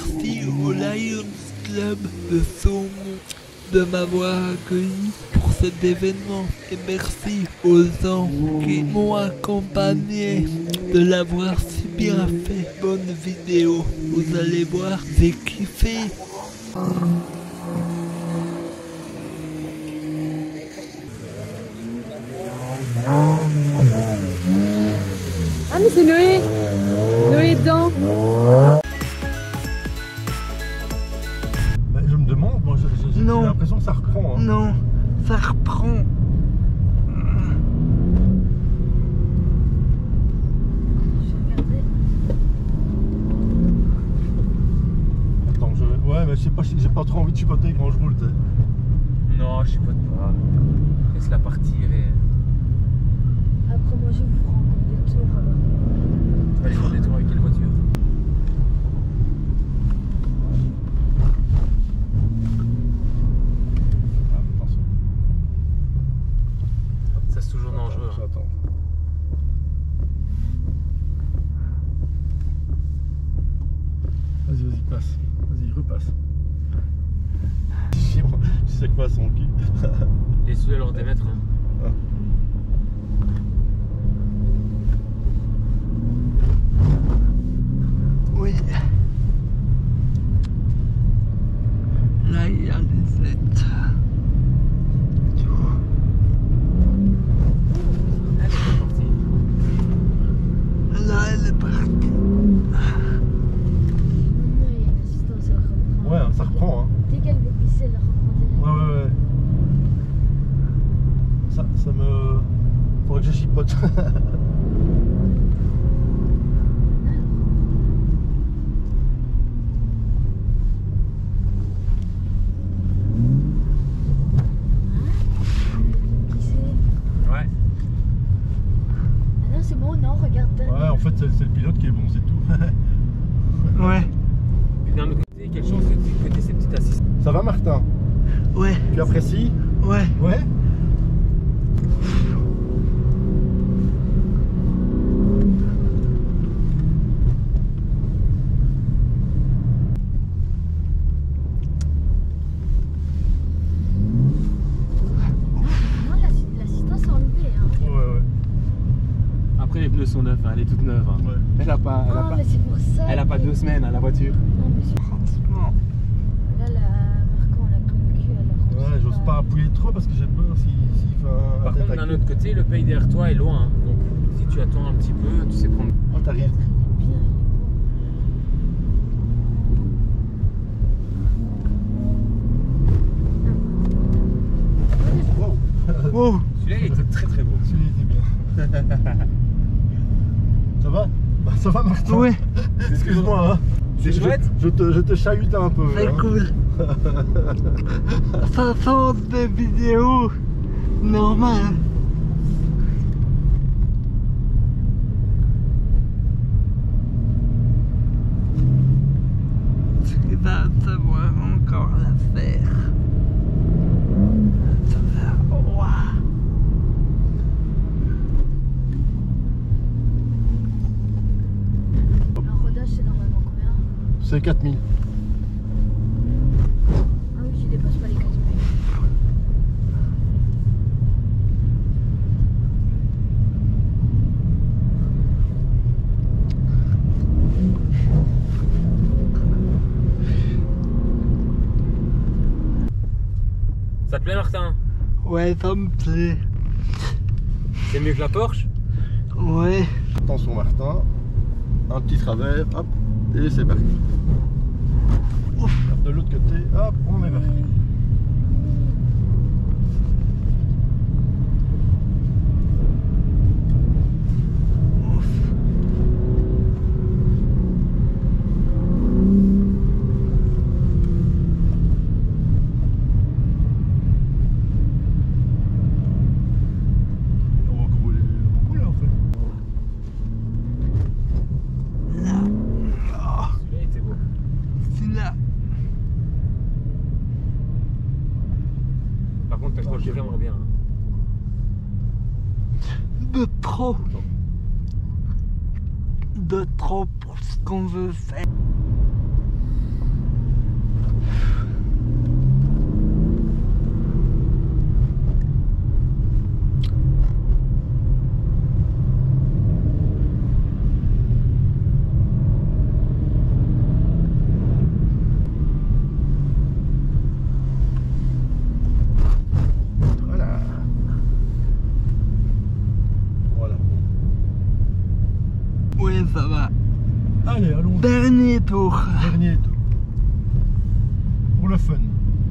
merci au Lions Club de Saumon de m'avoir accueilli pour cet événement et merci aux gens qui m'ont accompagné de l'avoir si bien fait. Bonne vidéo, vous allez voir, j'ai kiffé. Ah mais c'est Noé. Noé est dedans. Bah, je me demande, moi j'ai l'impression que ça reprend. Hein. Non, ça reprend. Attends, ouais, mais je sais pas, j'ai pas trop envie de chipoter quand je roule. Non, je chipote pas. Laisse-la partir et... Après moi je vous prends encore des tours alors. Tu vas aller faire des tours avec quelle voiture? Attention. Ça c'est toujours dangereux. Hein. Attends. Vas-y, passe. Vas-y, repasse. Chiant, je sais quoi son cul. Laisse-le leur démettre. Hein. Ah. Oui. Là, il y a les aides. Elle est partie. Là, elle est partie. Non, il y a une assistance, elle reprend. Ouais, ça reprend. Hein. Dès qu'elle veut pisser, elle reprend direct. Ouais. Ça me... Faudrait que je chipote. Ouais. Ah non, c'est bon, non, regarde. Ouais, en fait, c'est le pilote qui est bon, c'est tout. Ouais. Puis d'un autre côté, quelle chance que tu aies ces petites assistantes. Ça va, Martin? Ouais. Tu apprécies? Ouais. Ouais. Non, l'assistance est enlevée. Hein. Ouais. Après les pneus sont neufs, hein, elle est toute neuve. Hein. Ouais. Elle a pas, Ah, mais c'est pour ça. elle a pas que- 2 semaines hein, la voiture. Non, mais c'est... Franchement. Là, la Marco, on l'a connu, elle a Ouais, j'ose pas appuyer trop parce que j'ai peur s'il fait un Par contre, d'un autre côté, le pays derrière toi est loin. Hein. Donc, si tu attends un petit peu, tu sais prendre. Oh, t'arrives. bien. Wow. Oh. Celui-là, il était très très beau. Celui-là était bien. Ça va? Bah, ça va, Martin? Ouais. Excuse-moi. Hein. C'est chouette? Je te chahute un peu. C'est hein. cool. Ça sort des vidéos normales. Tu vas savoir encore la faire. Ça va. Ouah. Un rodage, c'est normalement combien? C'est 4000. Ah oui, tu dépasses pas les 4 000. Ça te plaît, Martin? Ouais, ça me plaît. C'est mieux que la Porsche? Ouais. Attention, Martin. Un petit travers, hop, et c'est parti. De l'autre côté, hop, on est parti. On va rouler beaucoup là en fait. Celui-là, il était beau. Celui-là. Par contre, t'accroches vraiment bien. Hein. De trop. De trop pour ce qu'on veut faire. Allez, allons. Dernier tour. Dernier tour. Pour le fun.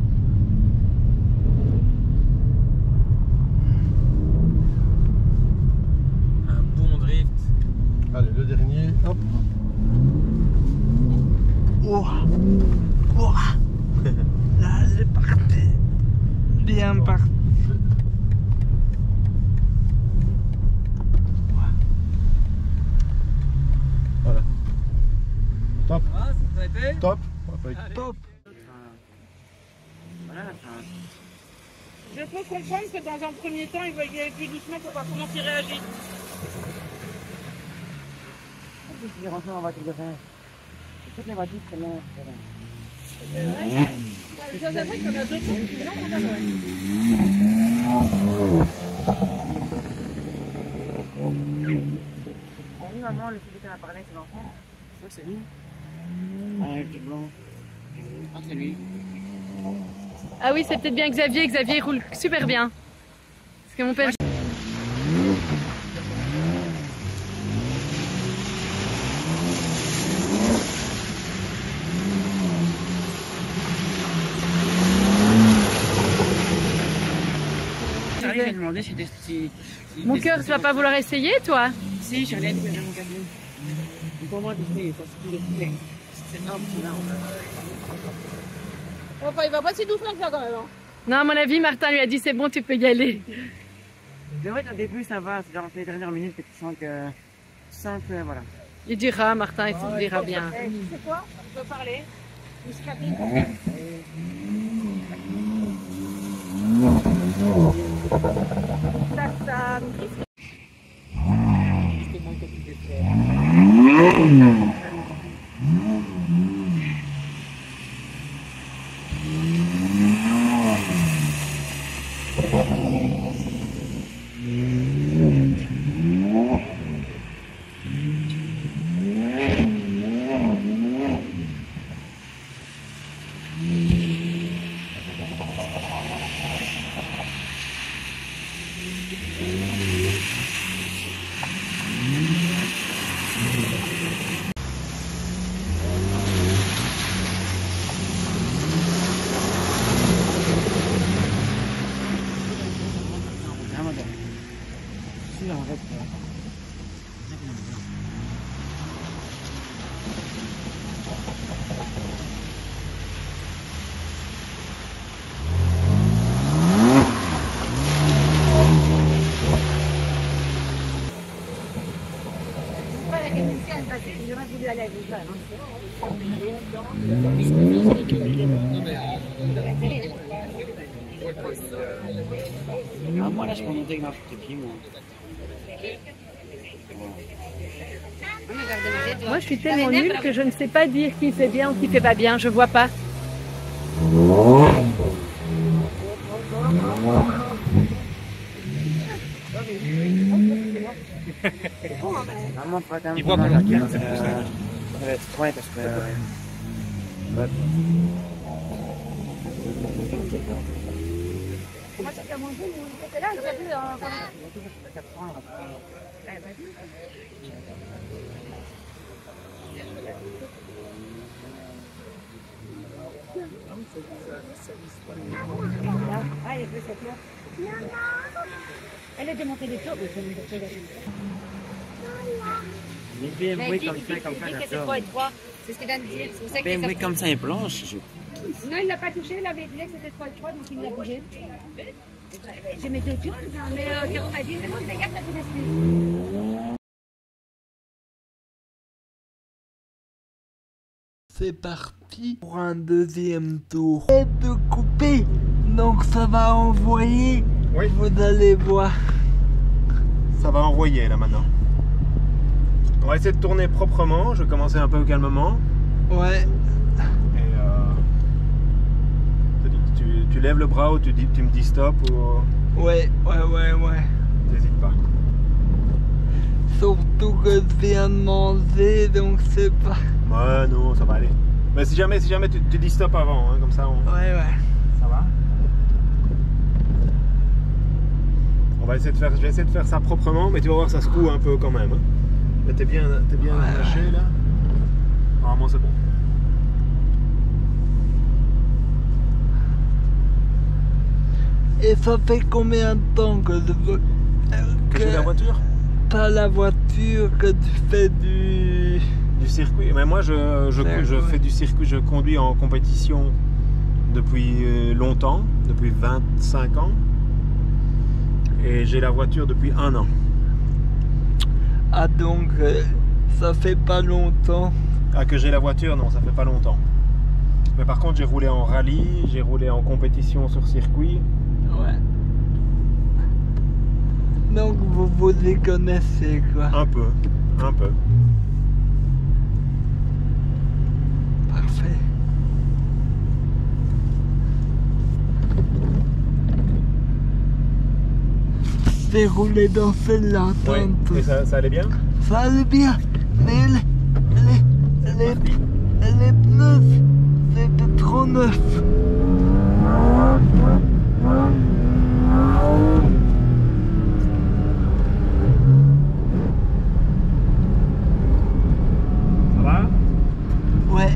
Un bon drift. Allez, le dernier. Hop. Oh. Oh. Là, c'est parti. Bien parti. Voilà. Top. Ah, ça a été Top. Top. Je peux comprendre que dans un premier temps, il va y aller plus doucement pour voir comment il réagit. Je vais rentrer en voiture de fin. Toutes les voitures, c'est long. Ça fait qu'on a d'autres qui sont longs, Oui, maman, le celui qui a parlé, c'est l'enfant. Ça, c'est lui. Ah, le petit blanc. Ah, c'est lui. Ah oui, c'est peut-être bien Xavier. Xavier roule super bien. Parce que mon père... Je vais demander si... Mon cœur, tu vas pas vouloir essayer, toi? Si, je l'ai dit dans mon cabine. Pour moi, Disney, parce qu'il est fait. C'est énorme, c'est énorme. Enfin, il va pas si doucement que ça quand même. Hein. Non, à mon avis, Martin lui a dit c'est bon, tu peux y aller. C'est vrai qu'au début, ça va. C'est dans les dernières minutes que tu sens que voilà. Il dira, Martin, il se dira bien. Tu sais quoi? Je peux parler. Ah, moi là je peux monter avec ma petite pied, moi. Moi, je suis tellement nulle que je ne sais pas dire qui fait bien ou qui fait pas bien. Je vois pas. Il voit pas la carte, c'est pour ça. Ouais, parce que... Elle a démonté les tours. Les BMW comme ça, j'adore. C'est ce qu'il vient de dire. C'est pour ça que BMW comme ça est blanche. Non, il l'a pas touché. Il avait dit que c'était 3 et 3, donc il l'a bougé. J'ai mes deux tours, mais Caro m'a dit, c'est bon, les gars, ça fait des. C'est parti pour un deuxième tour. Et de couper, donc ça va envoyer. Oui. Vous allez voir. Ça va envoyer là maintenant. On va essayer de tourner proprement. Je vais commencer un peu calmement. Ouais. Et tu lèves le bras ou tu me dis stop ou Ouais. t'hésites pas. Surtout que je viens de manger, donc c'est pas. Ouais, non, ça va aller. Mais si jamais tu dis stop avant, hein, comme ça on... Ouais. Ça va. Je vais essayer de faire ça proprement, mais tu vas voir ça secoue un peu quand même. Hein. Mais t'es bien lâché là. Normalement c'est bon. Et ça fait combien de temps que Que j'ai la voiture? pas la voiture, que tu fais du circuit? Mais moi je fais du circuit, je conduis en compétition depuis longtemps, depuis 25 ans. Et j'ai la voiture depuis 1 an. Ah donc ça fait pas longtemps. Ah, que j'ai la voiture, non, ça fait pas longtemps. Mais par contre j'ai roulé en rallye, j'ai roulé en compétition sur circuit. Ouais. Donc vous les connaissez quoi. Un peu. Parfait. J'ai roulé dans celle-là Ouais. tantôt. Et ça allait bien? Ça allait bien, mais les pneus, c'était trop neuf. Ça va? Ouais.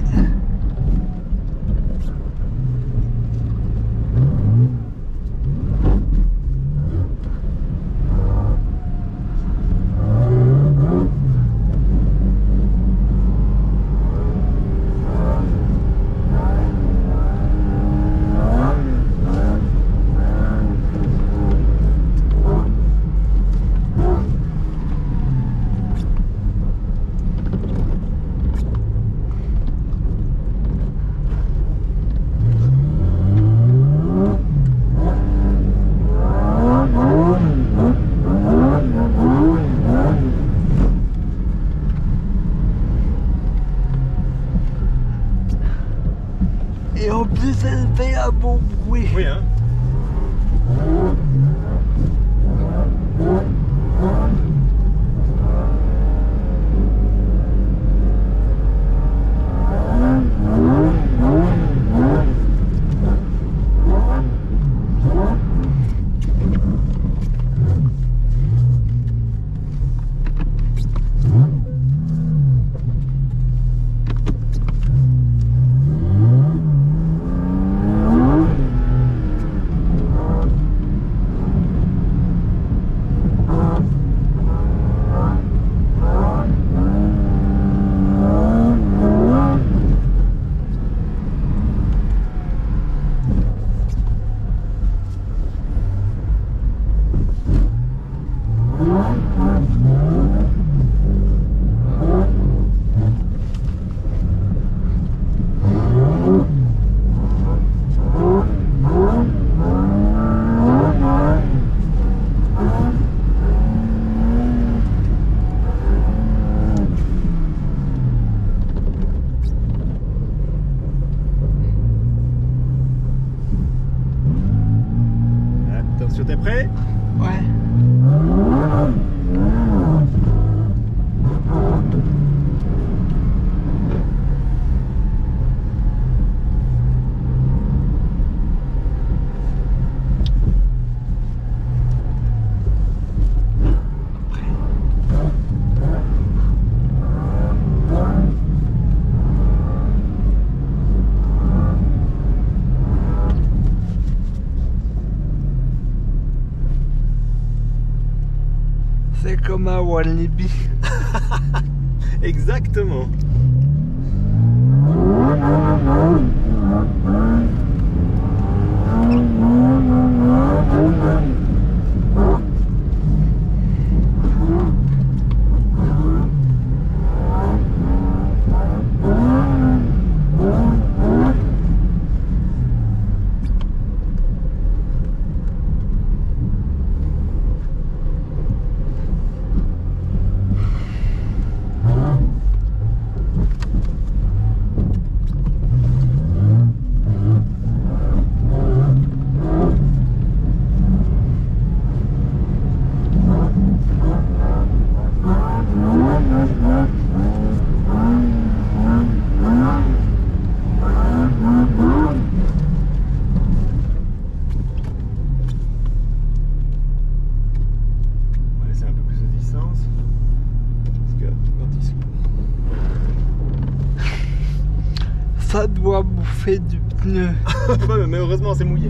Et en plus, elle fait un bon bruit. Oui, hein? Attention, t'es prêt? Ouais. C'est comme un Walibi. Exactement. Ça doit bouffer du pneu. Ouais, mais heureusement c'est mouillé.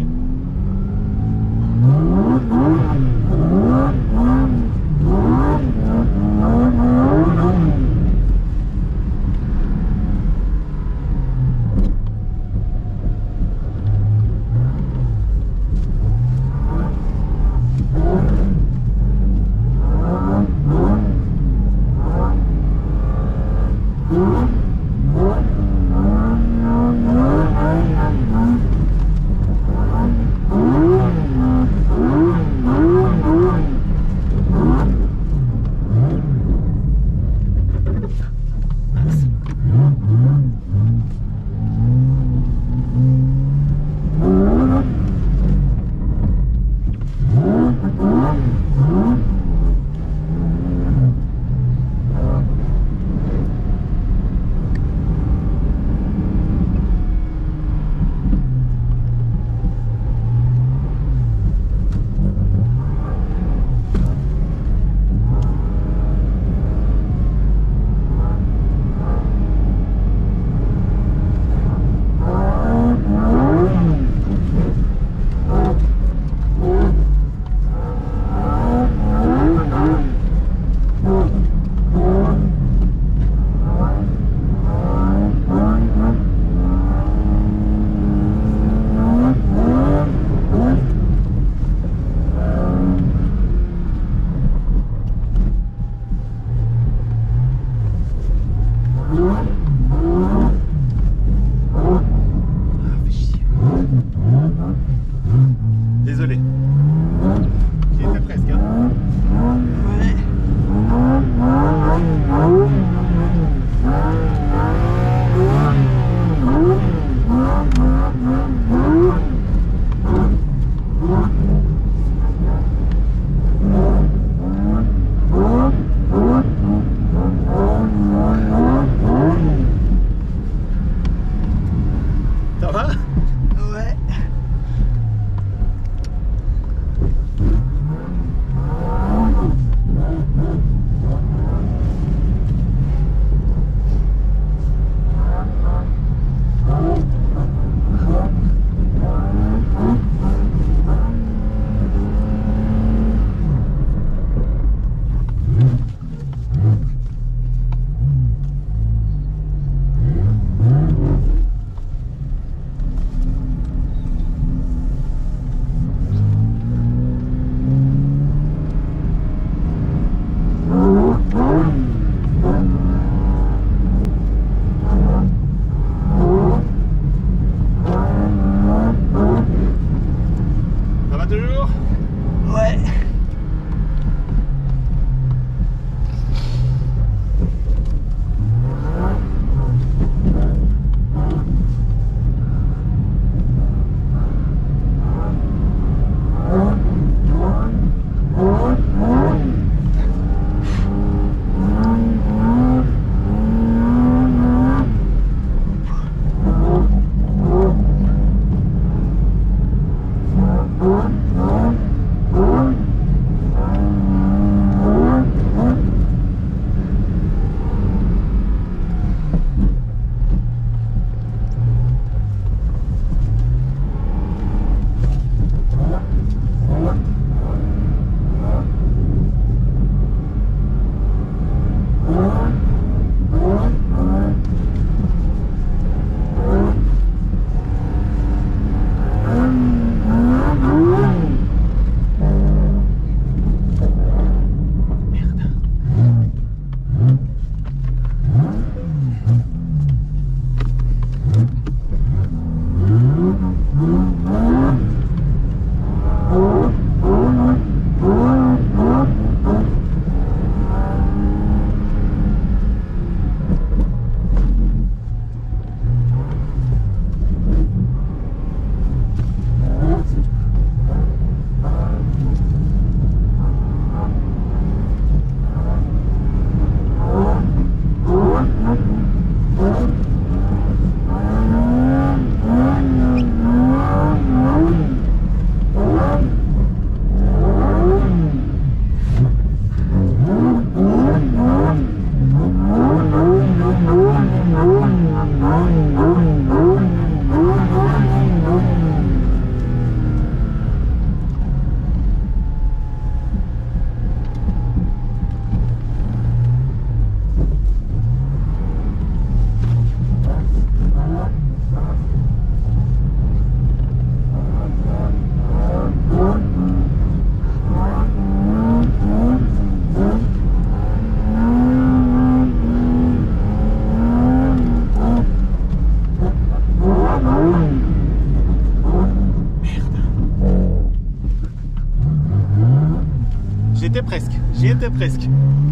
presque. J'y étais presque.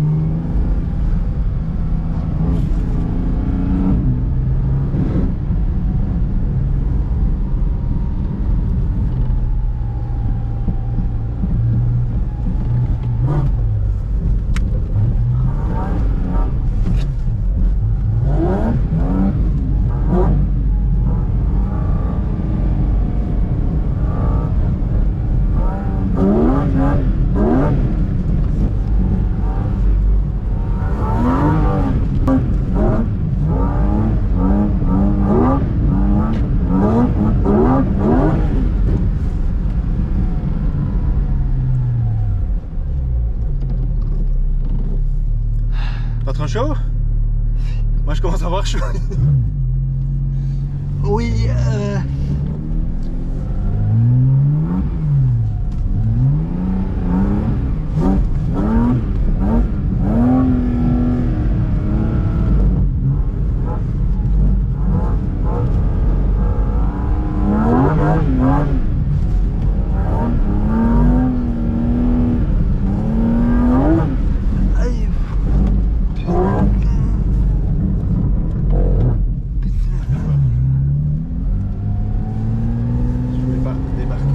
Pas trop chaud? Moi je commence à avoir chaud. Oui, aïe. Je voulais pas débarquer.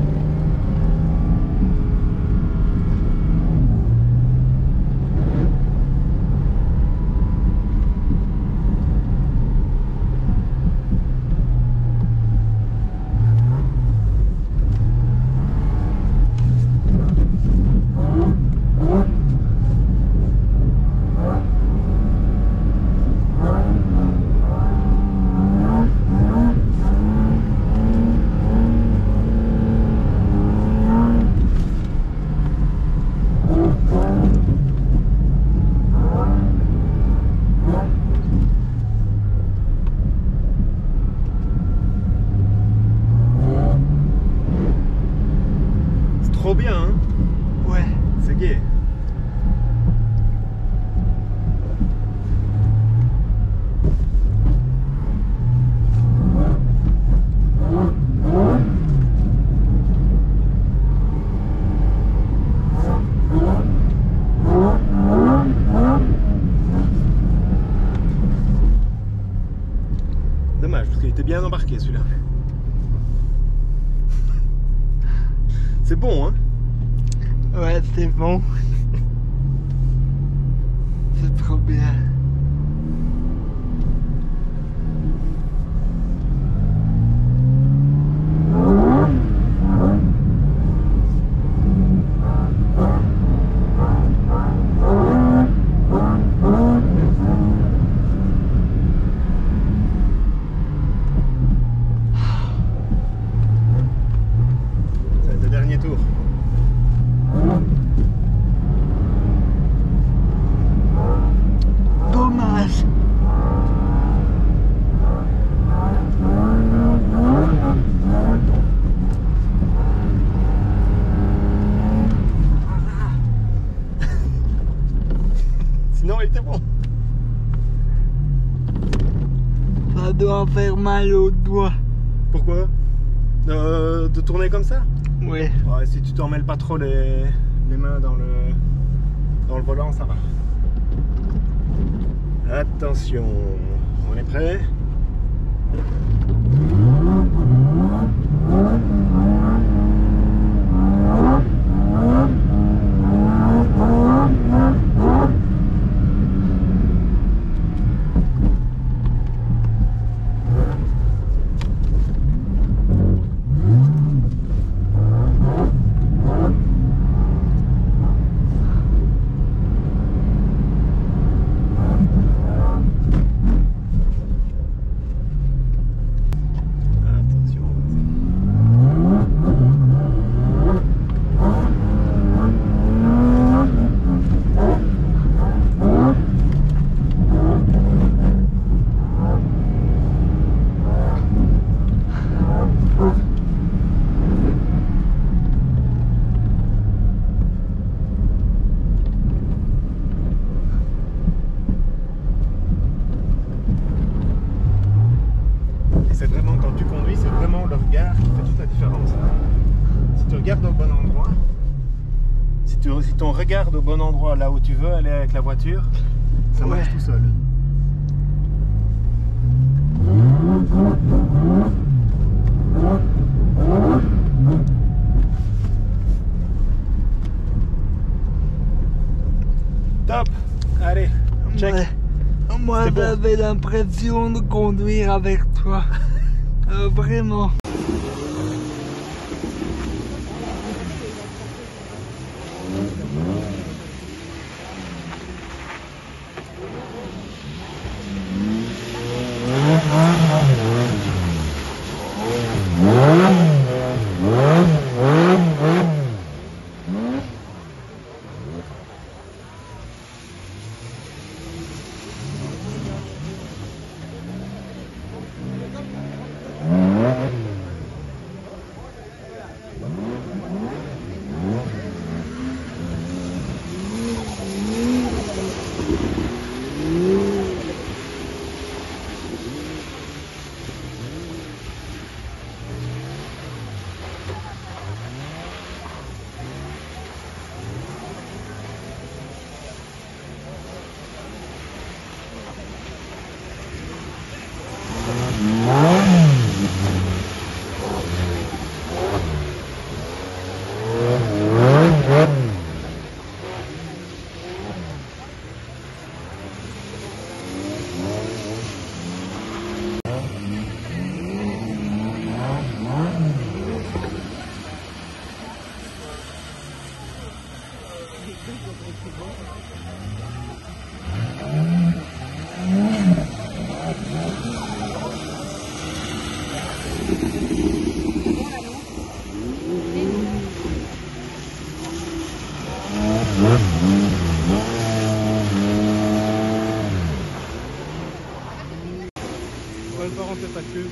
C'est trop bien, hein? Ouais. C'est gai. Dommage, parce qu'il était bien embarqué celui-là. C'est bon, hein? Ouais, c'est bon. C'est trop bien. Ça va être le dernier tour. Dommage. Sinon, il était bon. Ça doit faire mal aux doigts. Pourquoi? De tourner comme ça? Ouais. Ouais, si tu t'en mêles pas trop les mains dans le volant, ça va. Attention, on est prêt? c'est vraiment, quand tu conduis, c'est vraiment le regard qui fait toute la différence. Si tu regardes au bon endroit, Si tu regardes au bon endroit, là où tu veux aller avec la voiture, ça marche tout seul. Top. Allez, check. Ouais. Moi, C'est bon. j'avais l'impression de conduire avec toi. Vraiment. On va pas rentrer ta queue.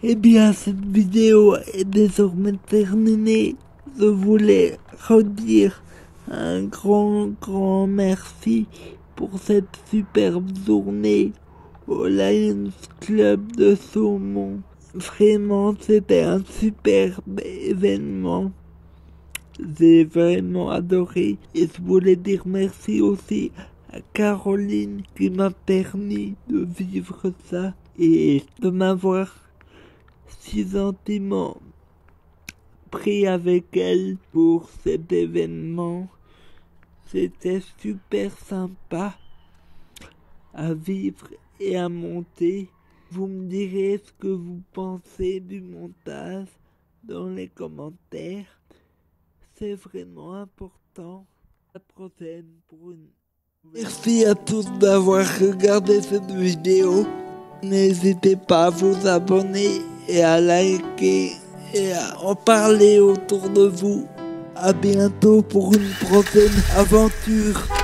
Eh bien, cette vidéo est désormais terminée. Je voulais redire un grand merci pour cette superbe journée au Lions Club de Saumont. Vraiment, c'était un superbe événement. J'ai vraiment adoré et je voulais dire merci aussi à Caroline qui m'a permis de vivre ça et de m'avoir si gentiment pris avec elle pour cet événement. C'était super sympa à vivre et à monter. Vous me direz ce que vous pensez du montage dans les commentaires. C'est vraiment important. À la prochaine pour une... Merci à tous d'avoir regardé cette vidéo. N'hésitez pas à vous abonner et à liker et à en parler autour de vous. À bientôt pour une prochaine aventure.